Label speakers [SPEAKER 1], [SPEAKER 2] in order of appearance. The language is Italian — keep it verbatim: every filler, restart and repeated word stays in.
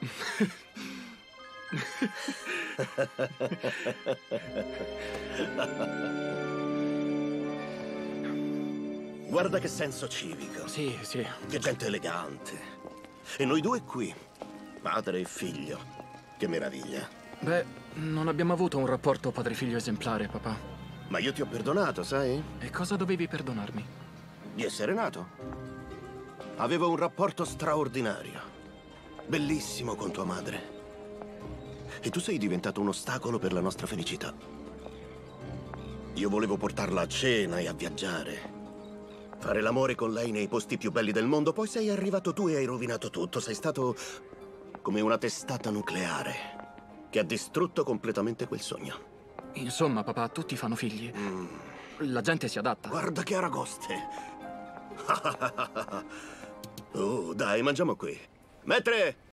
[SPEAKER 1] Guarda che senso civico.
[SPEAKER 2] Sì, sì.
[SPEAKER 1] Che gente elegante. E noi due qui, padre e figlio. Che meraviglia.
[SPEAKER 2] Beh, non abbiamo avuto un rapporto padre-figlio esemplare, papà.
[SPEAKER 1] Ma io ti ho perdonato, sai?
[SPEAKER 2] E cosa dovevi perdonarmi?
[SPEAKER 1] Di essere nato. Avevo un rapporto straordinario. Bellissimo con tua madre. E tu sei diventato un ostacolo per la nostra felicità. Io volevo portarla a cena e a viaggiare. Fare l'amore con lei nei posti più belli del mondo. Poi sei arrivato tu e hai rovinato tutto. Sei stato come una testata nucleare che ha distrutto completamente quel sogno.
[SPEAKER 2] Insomma, papà, tutti fanno figli.
[SPEAKER 1] Mm.
[SPEAKER 2] La gente si adatta.
[SPEAKER 1] Guarda che aragoste. Oh, dai, mangiamo qui. Maître,